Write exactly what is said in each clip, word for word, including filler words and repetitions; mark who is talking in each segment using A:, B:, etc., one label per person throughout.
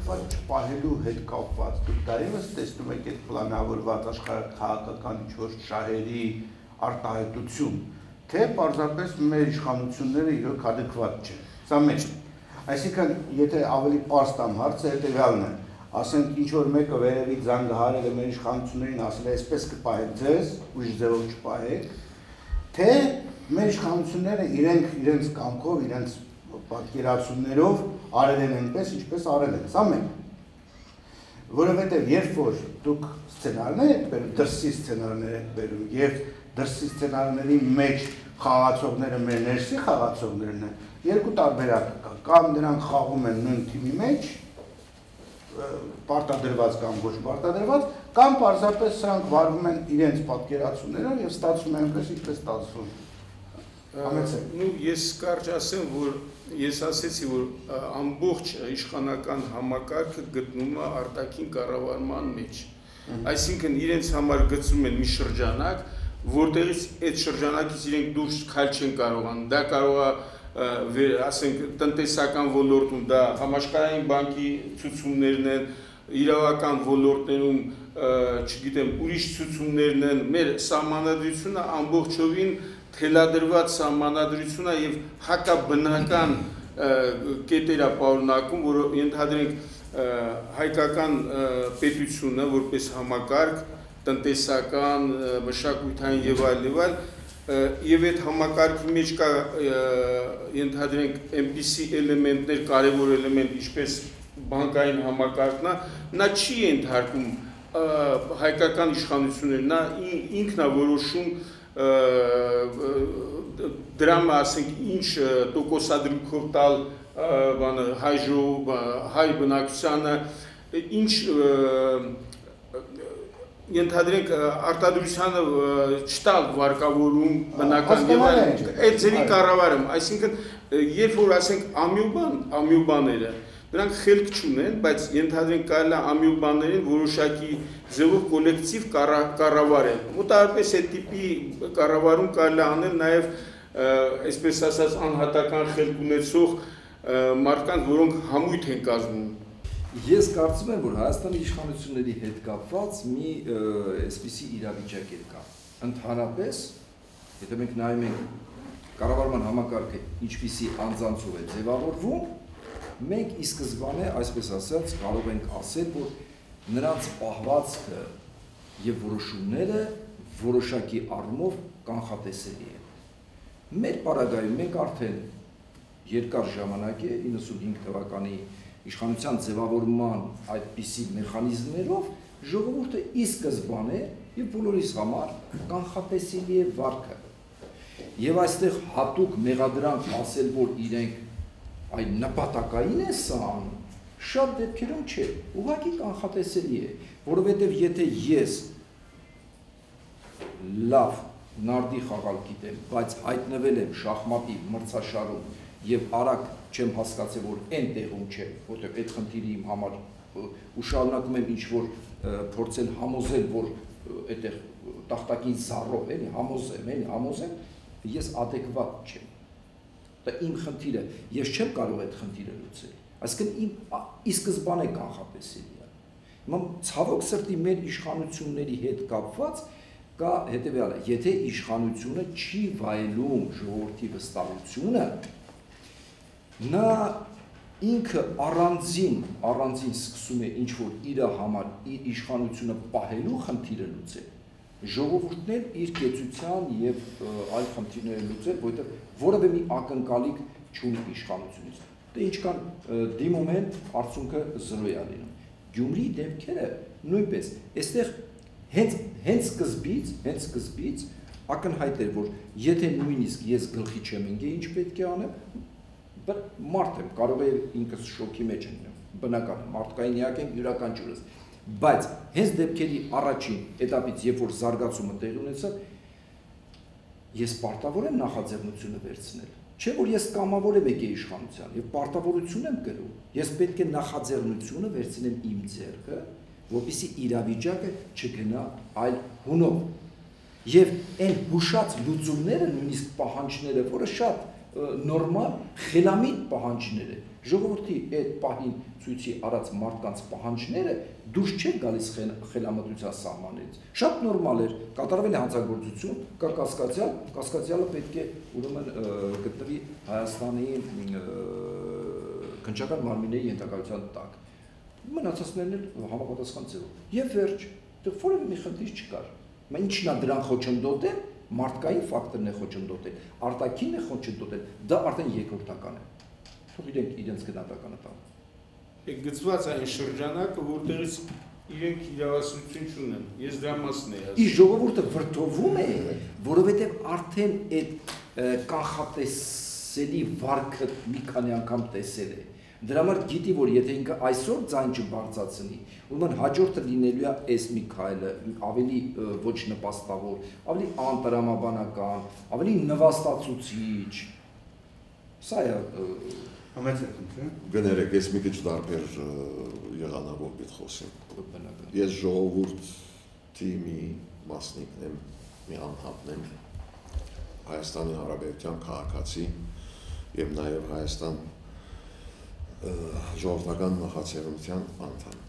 A: բայց չպահելու հետ կապված դուք դեռևս տեսնում եք այդ պլանավորված աշխարհաքաղաքական ինչ-որ շահերի արտահայտություն, թե պարզապես մեր իշխանությունները իրոք adekvat չեն։ Սա մեծ է։ Այսինքն, եթե ավելի պարզ տամ հարցը հետևյալն է, ասենք ինչ-որ մեկը վերևից զանգահարել է մեր իշխանություններին, ասել է այսպես կպահեք ձեզ, ուրիշ ձևով չպահեք, թե մեր իշխանությունները իրենք իրենց կամքով, իրենց պատկերացումներով արել են այնպես, ինչպես արել են, սա մեկ։ Որովհետև երբ որ դուք սցենարներ եք բերում, դրսի սցենարներ եք բերում, եւ դրսի սցենարների մեջ խաղացողները մեր ներսի խաղացողներն են, երկու տարբերակ կա, կամ նրանք խաղում են նույն թիմի մեջ, պարտադրված կամ ոչ պարտադրված, կամ պարզապես սրանք վարվում են իրենց պատկերացումներով եւ ստացվում են այնպես, ինչպես ստացվում։
B: Ну, ես կարճ ասեմ, որ ես ասեցի, որ ամբողջ իշխանական համակարգը գտնում է արտաքին կառավարման մեջ։ Այսինքն իրենց համար գծում են մի շրջանակ, որտեղից այդ շրջանակից իրենք դուրս քայլ չեն կարողանում։ Դա կարող է ասենք տնտեսական ոլորտում դա համաշխարհային բանկի ցուցումներն են, իրավական ոլորտներում, չգիտեմ, ուրիշ ցուցումներն են, մեր սահմանադրությունը ամբողջովին թելադրված սահմանադրություն է եւ հակաբնական կետեր է պարունակում, որ ենթադրենք հայկական պետությունը որպես համակարգ, տնտեսական, մշակութային եւ այլ եւ այլ Եվ այդ համակարգի մեջ կա ենթադրենք այնպիսի էլեմենտներ, կարևոր էլեմենտ, ինչպես բանկային համակարգն է, նա չի ենթարկում հայկական իշխանությունները, նա ինքն է որոշում դրամը, ասենք, ինչ տոկոսադրույքով տալ հայ ժողով, հայ բնակչությանը, ինչ ենթադրենք արտադրությանը չտալ վարկավորում բնական եւ այլն, այդ ձերի կառավարում, այսինքն երբ որ ասենք ամյուբան, ամյուբաները, նրանք խելք չունեն, բայց ենթադրենք կարելի է ամյուբաներին որոշակի ձևով կոլեկտիվ կառավարել։ Մոտավորապես այդ տիպի կառավարում կարելի է անել նաեւ այսպես ասած անհատական խելք ունեցող մարդկանց, որոնք համույթ են կազմում։
C: Ես կարծում եմ, որ Հայաստանի իշխանությունների հետ կապված մի այսպիսի իրավիճակ կա։ Ընդհանրապես, եթե մենք նայում ենք կառավարման համակարգը ինչպիսի անձանցով է ձևավորվում, մենք ի սկզբանե, այսպես ասած, կարող ենք ասել, որ նրանց պահվածքը եւ որոշումները որոշակի առումով կանխատեսելի են։ Մեր պարագայում մենք արդեն երկար ժամանակ է իննսունհինգ թվականի իշխանության ձևավորման այդպիսի մեխանիզմներով ժողովուրդը ի սկզբանե եւ բոլորիս համար կանխատեսելի է վարքը։ Եվ այստեղ հատուկ մեղադրանք ասել, որ իրենք այն նպատակային է սա անում, շատ դեպքերում չէ, ուղղակի կանխատեսելի է, որովհետեւ եթե ես լավ նարդի խաղալ գիտեմ, բայց հայտնվել եմ շախմատի մրցաշարում եւ արագ չեմ հասկացել, որ այն տեղում չէ, որտեղ այդ խնդիրը իմ համար ու շարունակում եմ ինչ-որ փորձել համոզել, որ այդտեղ տախտակին զառով էլի համոզեմ, էլի համոզեմ, ես adekvat չեմ։ Դա իմ խնդիրը, ես չեմ կարող այդ խնդիրը լուծել։ Այսինքն իմ ի սկզբանե կանխատեսելի է։ Հիմա ցավոք սրտի մեր իշխանությունների հետ կապված կա հետեւյալը, եթե իշխանությունը չի վայելում ժողովրդի վստահությունը, նա ինքը առանձին, առանձին սկսում է ինչ-որ իր համար իր իշխանությունը պահելու խնդիրը լուծել, ժողովուրդն էլ իր կեցության եւ այլ խնդիրները լուծել, որովհետեւ որևէ մի ակնկալիք չունի իշխանությունից։ Դե ինչքան դիմում են, արդյունքը զրո է լինում։ Գյումրիի դեպքերը նույնպես, այստեղ հենց հենց սկզբից, հենց սկզբից ակնհայտ էր, որ եթե նույնիսկ ես գլխի չեմ ընկել, ինչ պետք է անեմ, մարդ եմ, կարող է ինքս շոկի մեջ եմ, բնական է, մարդկային իհակ եմ յուրաքանչյուրս, բայց հենց դեպքերի առաջին էտապից, երբ որ զարգացումը տեղի ունեցավ, ես պարտավոր եմ նախաձեռնությունը վերցնել, չէ որ ես կամավոր եմ եկել իշխանության եւ պարտավորություն եմ կրում, ես պետք է նախաձեռնությունը վերցնեմ իմ ձեռքը, որպեսզի իրավիճակը չգնա այլ հունով։ Եվ այն հուշած լուծումները, նույնիսկ պահանջները, որը շատ նորմալ, խելամիտ պահանջներ է, Ժողովրդի այդ պահին ցույցի արած մարդկանց պահանջները դուրս չեն գալիս խելամտության սահմաններից։ Շատ նորմալ էր, կատարվել է հանցագործություն, կա կասկածյալ, կասկածյալը պետք է ուրեմն գտնվի Հայաստանի քննչական մարմինների ենթակայության տակ։ Մնացածներն էլ համապատասխան ձևով։ Եվ վերջ, դեռ որևէ մի խնդիր չկար։ Մենք ինչն է դրան խոչընդոտել, մարդկային ֆակտորն է խոչընդոտել, արտաքինն է խոչընդոտել, դա արդեն երկրորդական է։ Թող իրենք իրենց գնահատականը տան։
B: Եք գծված այն շրջանակը, որտեղից իրենք իրավասություն չունեն։ Ես դրա մասն եմ ասում։
C: Իսկ ժողովուրդը վրդովում է, որովհետև արդեն այդ կանխատեսելի վարքը մի քանի անգամ տեսել է։ Դրա համար գիտի, որ եթե ինքը այսօր ձայն չբարձրացնի, ուրեմն հաջորդը լինելու է այս մի քայլը, ավելի ոչ նպաստավոր, ավելի անտրամաբանական, ավելի նվաստացուցիչ։ Սա է
D: Գներեք, ես մի քիչ տարբեր եղանավով պիտի խոսեմ։ Ես ժողովրդի մի մասնիկն եմ, մի անհատն եմ, Հայաստանի Հանրապետության քաղաքացի եւ նաեւ Հայաստան ժողովրդական նախաձեռնության անդամ։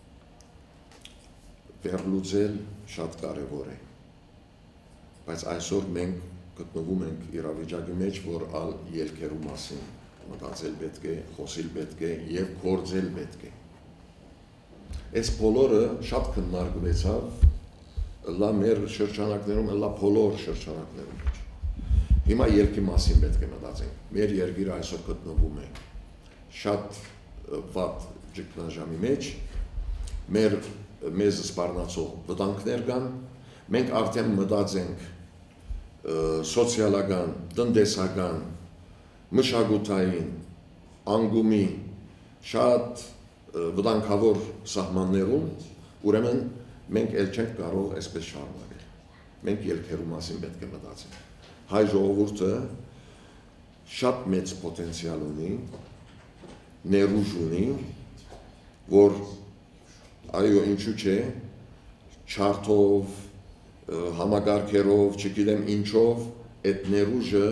D: Վերլուծել շատ կարևոր է, բայց այսօր մենք գտնվում ենք իրավիճակի մեջ, որ ալ ելքերու մասին մտածել պետք է, խոսել պետք է եւ գործել պետք է։ Այս բոլորը շատ քննարկվեցավ լա մեր շրջանակներում, լա բոլոր շրջանակներում մեջ։ Հիմա ելքի մասին պետք է մտածենք։ Մեր երկիրը այսօր գտնվում է շատ վատ ճգնաժամի մեջ, մեր մեզ սպառնացող վտանգներ կան, մենք արդեն մտածենք սոցիալական, տնտեսական, մշակութային, անգումի շատ վտանգավոր սահմաններում, ուրեմն մենք էլ չենք կարող այսպես շարունակել։ Մենք ելքերու մասին պետք է մտածենք։ Հայ ժողովուրդը շատ մեծ պոտենցիալ ունի, ներուժ ունի, որ այո, ինչու՞ չէ, չարթով, համագարկերով, չգիտեմ ինչով, այդ ներուժը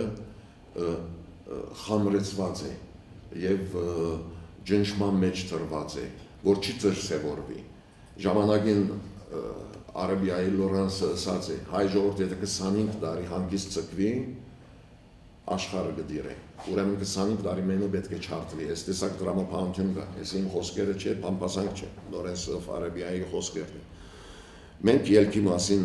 D: խամրեցված է եւ ջնջման մեջ տրված է, որ չի դրսևորվի։ Ժամանակին Արաբիայի Լորանսը ասաց է, հայ ժողովուրդը եթե քսանինք տարի հանգիստ ցկվի, աշխարհը կդիրե։ Ուրեմն քսանինք տարի մենը պետք է չարթվի, այս տեսակ դրամապահություն կա, այս իմ խոսքերը չէ, բամբասանք չէ, Լորենսը Արաբիայի խոսքերն են։ Մենք ելքի մասին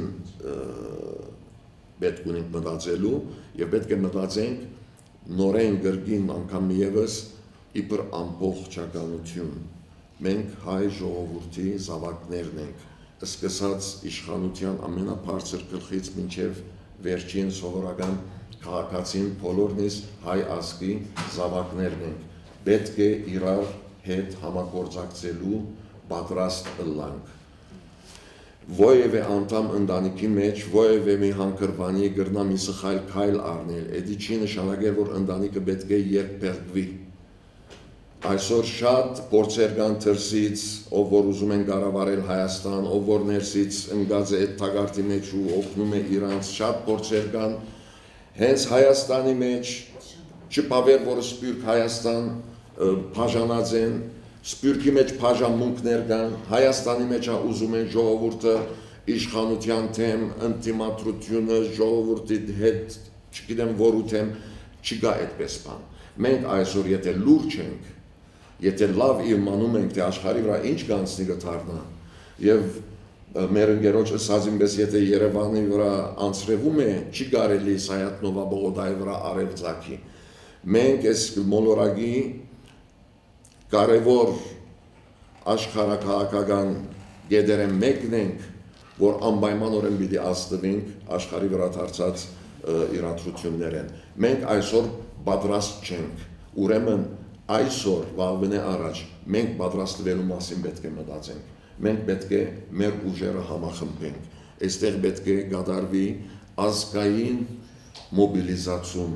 D: պետք ունենք մտածելու եւ պետք է մտածենք նորեն գրգին անգամ եւս իբր ամբողջականություն։ Մենք հայ ժողովրդի զավակներն ենք, սկսած իշխանության ամենաբարձր գլխից մինչև վերջին սովորական քաղաքացին բոլորնից հայ ազգի զավակներն ենք։ Պետք է իրար հետ համագործակցելու պատրաստ ըլլանք։ Որևէ անդամ ընտանիքի մեջ որևէ մի հանգրվանի գրնա մի սխալ քայլ առնել, դա չի նշանակել, որ ընտանիքը պետք է երկբերդվի։ Այսօր շատ փորձեր կան դրսից, ով որ ուզում են կառավարել Հայաստան, ով որ ներսից ընկած է այդ թագարտի մեջ ու օգնում է իրանց, շատ փորձեր կան հենց Հայաստանի մեջ, չպավեր, որ սպյուրք Հայաստան բաժանած են, սպյուրքի մեջ բաժանմունքներ կան, Հայաստանի մեջ ուզում են ժողովուրդը իշխանության թեմ, ընդդիմադրությունը, ժողովրդի հետ, չգիտեմ որու թեմ, չկա այդպես բան։ Մենք այսօր եթե լուրջ ենք, եթե լավ իմանում ենք, թե աշխարհի վրա ինչ կանցնի կդառնա, եւ մեր ընկերոջ ասած ինպես եթե Երևանի վրա անցրևում է, չի կարելի Սայաթ-Նովա Բողոդայի վրա արևծագի։ Մենք այս մոլորակի կարևոր աշխարհակահաղական գեդերեն մեկն ենք, որ անպայմանորեն պիտի աստվենք աշխարհի վրա դարձած իրադրություններ են։ Մենք այսօր պատրաստ չենք, ուրեմն այսօր վաղվնե առաջ մենք պատրաստվելու մասին պետք է մտածենք, մենք պետք է մեր ուժերը համախմբենք, այստեղ պետք է կատարվի ազգային մոբիլիզացիոն,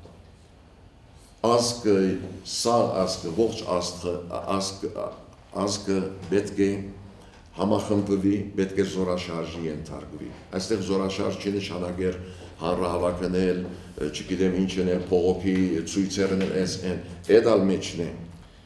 D: ազգը, սաղ ազգը, ողջ ազգը պետք է համախմբվի, պետք է զորաշարժի ենթարկվի։ Այստեղ զորաշարժ չի նշանակեր հանրահավաքնել, չգիտեմ ինչն է, փողոքի ցույցերն են, այս են, այդ ալ մեջն է։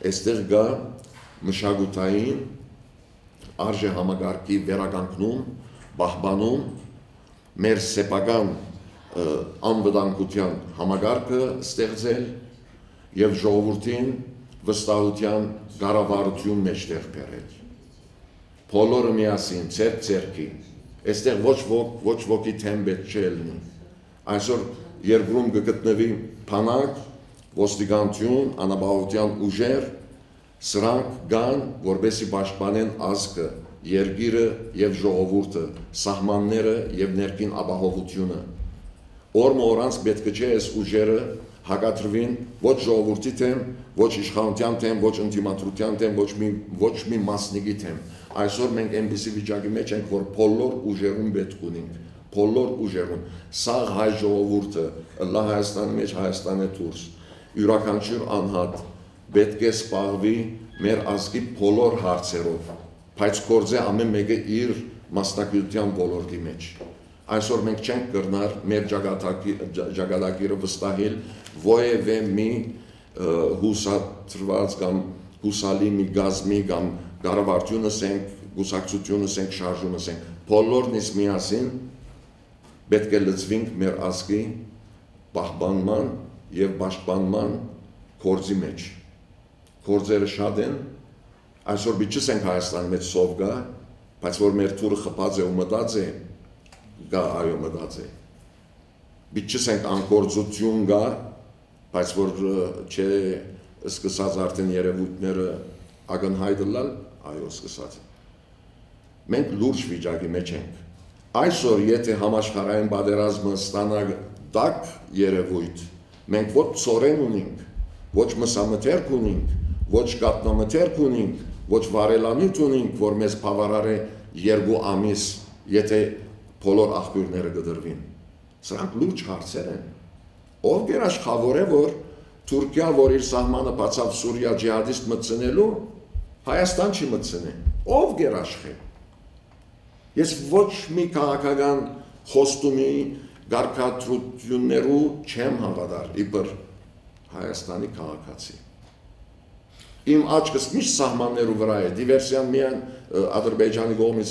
D: այստեղ կա մշակութային արժե համագարկի վերականգնում, պահպանում, մեր սեփական անվտանգության համագարկը ստեղծել եւ ժողովրդին վստահության կառավարություն մեջտեղ բերել։ Բոլորը միասին, ձեռք ձեռքի, այստեղ ոչ ոք, ոչ ոքի թեմ պետք չէ լինի։ Այսօր երկրում կգտնվի բանակ, ոստիկանություն, անապահովության ուժեր, սրանք կան, որպեսզի պաշտպանեն ազգը, երկիրը եւ ժողովուրդը, սահմանները եւ ներքին ապահովությունը։ Օրը օրանց պետք չէ այս ուժերը հակադրվին ոչ ժողովրդի թեմ, ոչ իշխանության թեմ, ոչ ընդդիմադրության թեմ, ոչ մի ոչ մի մասնիկի թեմ։ Այսօր մենք այնպիսի վիճակի մեջ ենք, որ բոլոր ուժերուն պետք ունենք, բոլոր ուժերուն։ Սա հայ ժողովուրդը, լա Հայաստանի մեջ, Հայաստանի դուրս, յուրաքանչյուր անհատ պետք է սպառվի մեր ազգի բոլոր հարցերով, բայց գործե ամեն մեկը իր մասնակցության ոլորտի մեջ։ Այսօր մենք չենք կրնար մեր ճակատագիրը վստահել որևէ մի հուսադրված կամ հուսալի մի գազմի կամ կառավարությունը ասենք, գուսակցությունը ասենք, շարժումը ասենք, բոլորն իսկ միասին պետք է լծվենք մեր ազգի պահպանման եւ պաշտպանման գործի մեջ։ Գործերը շատ են, այսօր բիճսենք Հայաստանի մեջ սով գա, բայց որ մեր թուրը խփած է ու մտած է, գա այո մտած է։ Բիճսենք անկործություն գա, բայց որ չէ սկսած արդեն երևույթները ակնհայտ լալ, այո սկսած։ Մենք լուրջ վիճակի մեջ ենք։ Այսօր եթե համաշխարհային պատերազմը ստանա տաք երևույթ, մենք ոչ ծորեն ունենք, ոչ մսամթերք ունենք, ոչ կատնամթերք ունենք, ոչ վարելանիթ ունենք, որ մեզ բավարար է երկու ամիս, եթե բոլոր աղբյուրները կդրվին։ Սրանք լուրջ հարցեր են։ Ով գերաշխավոր է, որ Թուրքիա, որ իր սահմանը բացավ Սուրիա ջիհադիստ մտցնելու, Հայաստան չի մտցնի։ Ով գերաշխե։ Ես ոչ մի քաղաքական խոստումի գարկադրություններու չեմ հավատար իբր Հայաստանի քաղաքացի։ Իմ աչքս միշտ սահմաններու վրա է, դիվերսիան միան Ադրբեջանի կողմից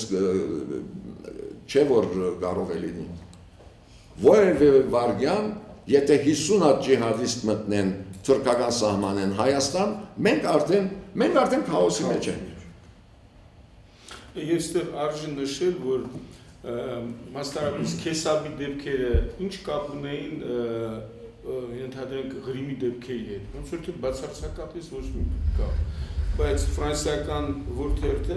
D: չէ որ կարող է լինի։ Որևէ վարգյան, եթե հիսուն հատ ջիհադիստ մտնեն թուրքական սահմանեն Հայաստան, մենք արդեն մենք արդեն քաոսի մեջ ենք։
B: Ես դեռ արժի նշել, որ մասնարարպես քեսաբի դեպքերը ինչ կապ ունեին ենթադրենք Ղրիմի դեպքերի հետ, ոնց որ թե բացարձակապես ոչ մի կա, բայց ֆրանսիական որթերթը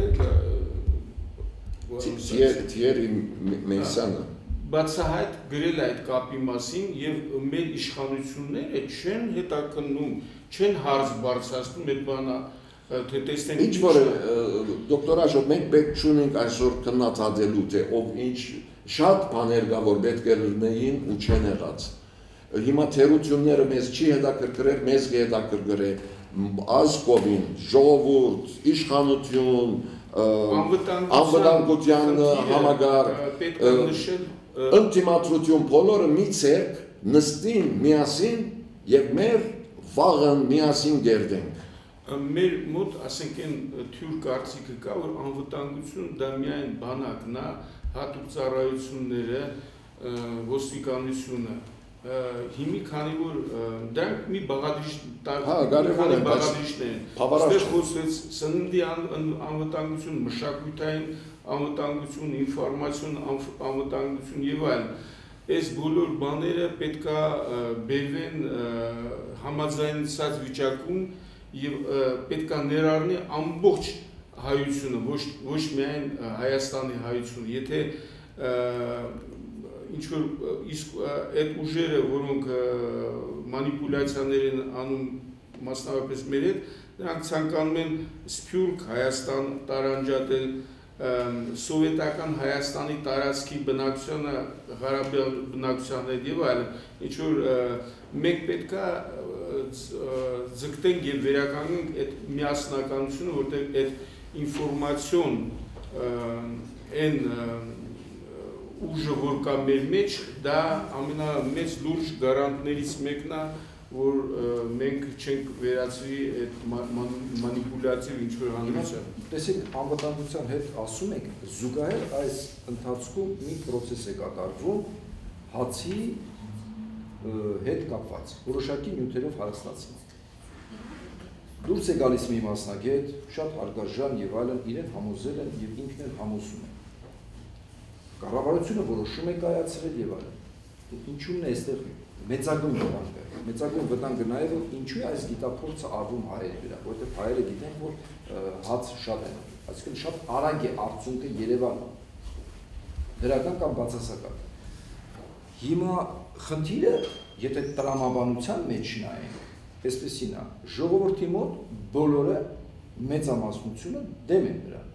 D: Թիերի Մեսանը
B: բացահայտ գրել այդ կապի մասին եւ մեր իշխանությունները չեն հետաքննում, չեն հարց բարձրացնում այդ բանը թե տեսնեն
D: ինչ որ դոկտոր Աշոտ մենք պետք չունենք այսօր քննադատելու թե ով ինչ շատ բաներ կա որ պետք է լրնեին ու չեն եղած հիմա թերությունները մեզ չի հետաքրքրել մեզ կհետաքրքրե ազգովին ժողովուրդ իշխանություն անվտանգության համագարկ
B: պետք է նշել
D: ընդդիմադրություն բոլորը մի ցերկ նստին միասին եւ մեր վաղն միասին գերդենք
B: մեր մոտ ասենք այն թյուր կարծիքը կա որ անվտանգություն դա միայն բանակն է հատուկ ծառայությունները ոստիկանությունը հիմի քանի որ դրանք մի բաղադրիչ քանի բաղադրիչներ են այստեղ խոսվեց սննդի անվտանգություն մշակութային անվտանգություն ինֆորմացիոն անվտանգություն եւ այլն այս բոլոր բաները պետքա բերվեն համաձայնեցած վիճակում եւ պետքա ներառնի ամբողջ հայությունը ոչ միայն Հայաստանի հայությունը եթե ինչ որ իսկ այդ ուժերը որոնք մանիպուլյացիաներ են անում մասնավորապես մեր հետ նրանք ցանկանում են սփյուռք Հայաստան տարանջատել սովետական Հայաստանի տարածքի բնակչությանը Ղարաբաղ բնակչության հետ եւ այլն ինչ որ մենք պետքա ձգտենք եւ վերականգնենք այդ միասնականությունը որտեղ այդ ինֆորմացիոն այն ուժը որ կա մեր մեջ դա ամենամեծ լուրջ գարանտներից մեկն է որ մենք չենք վերածվի այդ մանիպուլյատիվ ինչ-որ հանրության։
C: Տեսեք, անվտանգության հետ ասում եք, զուգահեռ այս ընթացքում մի պրոցես է կատարվում հացի հետ կապված, որոշակի նյութերով հարստացին։ Դուրս է գալիս մի մասնագետ, շատ հարգարժան եւ այլն, իրեն համոզել են եւ ինքն էլ համոզում է։ Կառավարությունը որոշում է կայացրել եւ այլն։ Ինչու՞մն է այստեղ մեծագույն վտանգը։ Մեծագույն վտանգը նաեւ որ ինչու է այս գիտափորձը արվում հայերի վրա, որովհետեւ հայերը գիտեն, որ հաց շատ են, այսինքն շատ արագ է արդյունքը Երևանում։ Դրական կամ բացասական։ Հիմա խնդիրը, եթե տրամաբանության մեջ նայենք, այսպեսին է, ժողովրդի մոտ բոլորը մեծամասնությունը դեմ են դրան։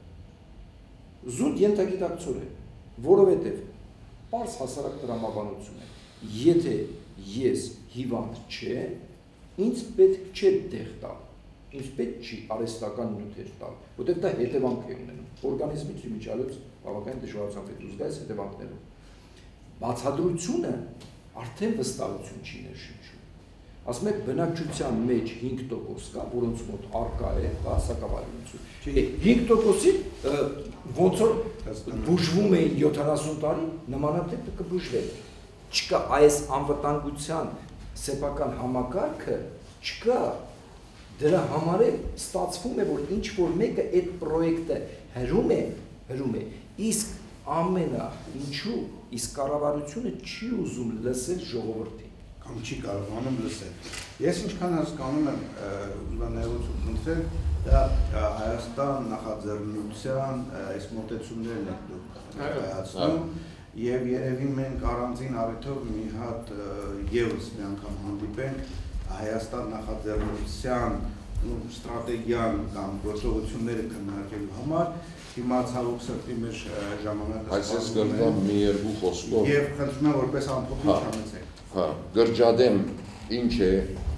C: Զուտ ենթագիտակցորեն, որովհետև պարզ հասարակ տրամաբանություն է։ Եթե ես հիվանդ չէ, ինձ պետք չէ տեղ տալ, ինձ պետք չի արհեստական նյութեր տալ, որտեղ դա հետևանք է ունենում։ Օրգանիզմի իմիջիալից բավական դժվարությամբ է դուրս գալիս հետևանքներով։ Բացատրությունը արդեն վստահություն չի ներշնչում։ Ասում եք բնակչության մեջ հինգ տոկոս կա, որոնց մոտ առկա է հասակավարություն։ հինգ տոկոսի ոնց որ բուժվում էին յոթանասուն տարի, նմանատիպը կբուժվեր։ Չկա այս անվտանգության սեփական համակարգը, չկա։ Դրա համար է ստացվում է, որ ինչ որ մեկը այդ պրոյեկտը հրում է, հրում է։ Իսկ ամենա ինչու իսկ կառավարությունը չի ուզում լսել ժողովրդին։
A: Կամ չի կարողանում լսել։ Ես ինչքան հասկանում եմ, ուզանայություն խնդրել, դա Հայաստան նախաձեռնության այս մոտեցումներն եք դուք կայացնում, եւ երևի մենք առանձին առիթով մի հատ եւս մի անգամ հանդիպենք Հայաստան նախաձեռնության ստրատեգիան կամ գործողությունները քննարկելու համար, հիմա ցավոք սրտի մեր ժամանակը
D: Այս ես գրդամ մի երկու խոսքով
A: եւ խնդրում եմ որպես ամփոփիչ համեցեք։
D: Հա, գրճադեմ ինչ է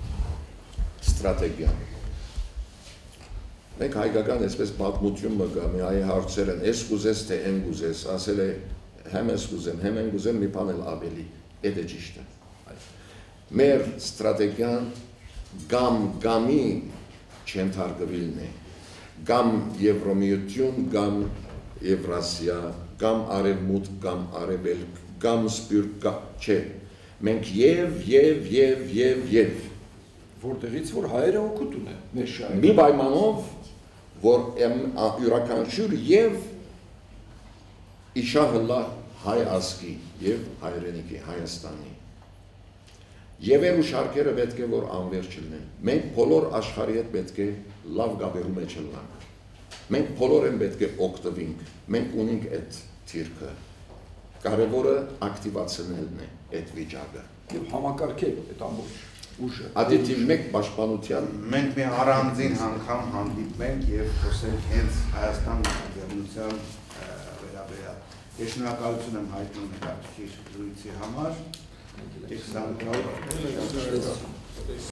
D: ստրատեգիան։ Մենք հայկական այսպես պատմություն մգա, մի այ հարցեր են, ես կուզես թե են կուզես, ասել է հեմ ես կուզեմ, հեմ են կուզեմ, մի բան էլ ավելի, այդ է ճիշտ է։ Մեր ստրատեգիան գամ գամի չընթարգվելն է, գամ Եվրոմիություն, գամ Եվրասիա, գամ Արևմուտք, գամ Արևելք, գամ Սպյուրք, չէ, մենք եւ եւ եւ եւ եւ
C: որտեղից որ հայերը օգուտ ունեն մեր շահերը։
D: Մի պայմանով, որ յուրաքանչյուր եւ իշահլա հայ ազգի եւ հայրենիքի Հայաստանի Եվեր ու շարքերը պետք է որ անվերջ լինեն։ Մենք բոլոր աշխարհի հետ պետք է լավ գաբերու մեջ լինենք։ Մենք բոլորեն պետք է օգտվենք։ Մենք ունենք այդ թիրքը։ Կարևորը ակտիվացնելն է այդ վիճակը։
C: Եվ համակարգել այդ ամբողջ ուժը։
D: Ադիտիվ մեկ պաշտպանության
A: մենք մի առանձին անգամ հանդիպենք եւ խոսենք հենց Հայաստան նախաձեռնության վերաբերյալ։ Ես շնորհակալություն եմ հայտնում հետաքրքիր զրույցի համար։ Եք սա